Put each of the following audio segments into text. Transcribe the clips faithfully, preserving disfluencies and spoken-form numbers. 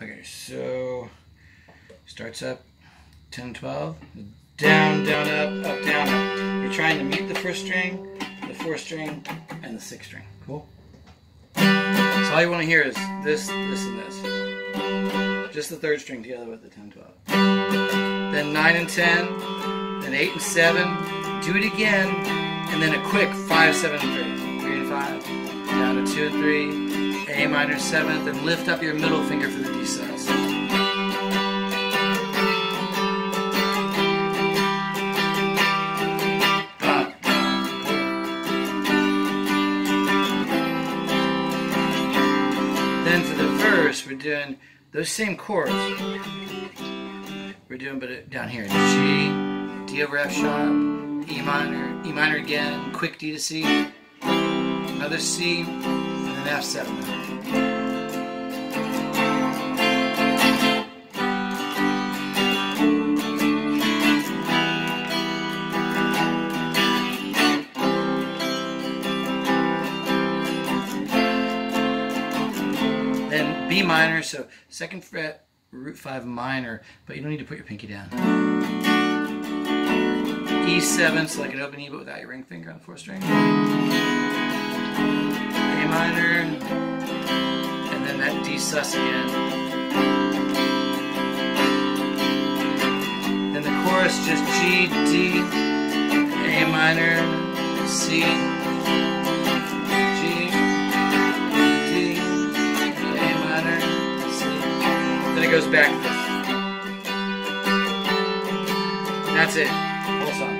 Okay, so starts up ten, twelve, down, down, up, up, down, up. You're trying to mute the first string, the fourth string, and the sixth string. Cool? So all you want to hear is this, this, and this. Just the third string together with the ten, twelve. Then nine and ten, then eight and seven. Do it again, and then a quick five, seven, and three. three and five, down to two and three. A minor seventh, and lift up your middle finger for the D sus. Up. Then for the verse, we're doing those same chords. We're doing, but down here, G, D over F sharp, E minor, E minor again, quick D to C, another C, and F seven. Then B minor, so second fret, root five minor, but you don't need to put your pinky down. E seven, so like an open E but without your ring finger on the fourth string. A minor, and then that D sus again. Then the chorus just G, D, A minor, C, G, D, A minor, C. Then it goes back to this. And that's it. Whole song.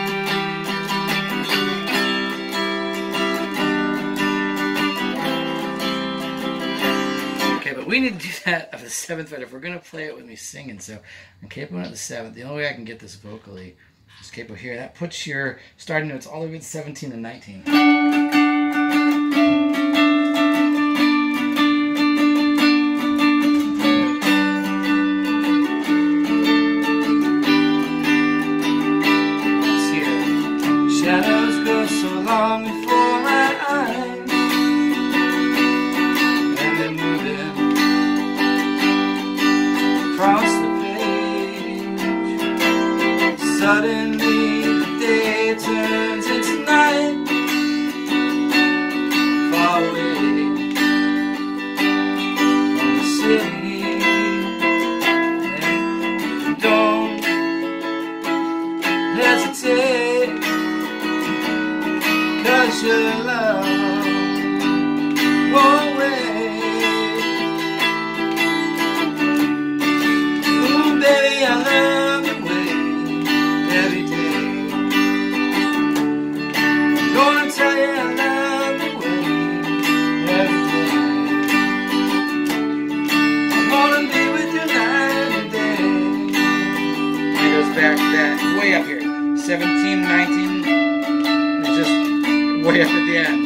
But we need to do that of the seventh fret if we're going to play it with me singing. So I'm capoing at the seventh. The only way I can get this vocally is capo here. That puts your starting notes all the way to seventeen and nineteen. Let's hear. Shadows go so long before my eyes. Across the page, suddenly the day turns into night. Far away from the city, and don't hesitate, 'cause your love won't wait. Baby, I love the way every day. I'm gonna tell you I love the way every day. I wanna be with you night and day. And it goes back to that, way up here. seventeen, nineteen, and it's just way up at the end.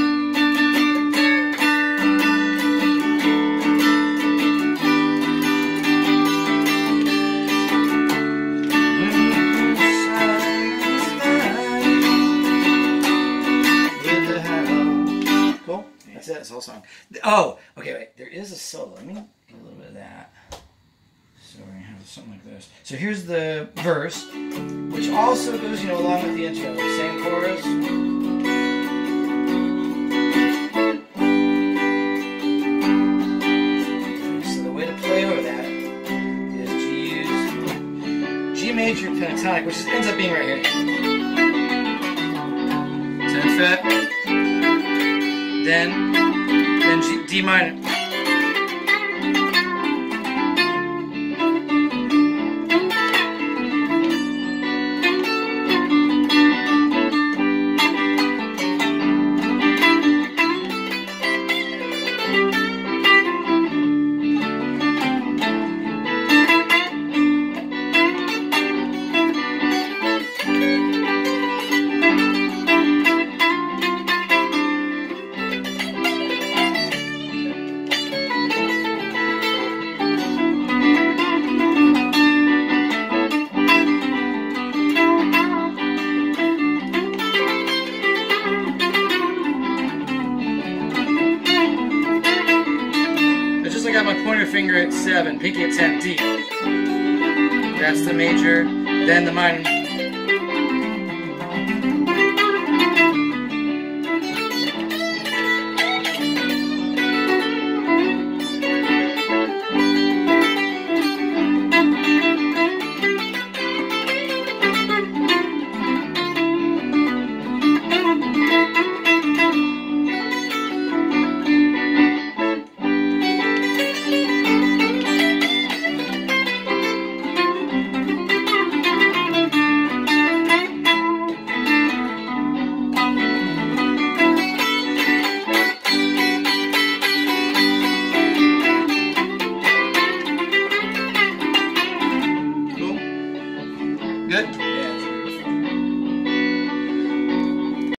That's it, that's the whole song. Oh, okay, wait. There is a solo. Let me do a little bit of that. So we're going to have something like this. So here's the verse, which also goes, you know, along with the intro. Same chorus. So the way to play over that is to use G major pentatonic, which ends up being right here. tenth fret. Then, then G, D minor. finger at seven, pinky at ten, D. That's the major, then the minor.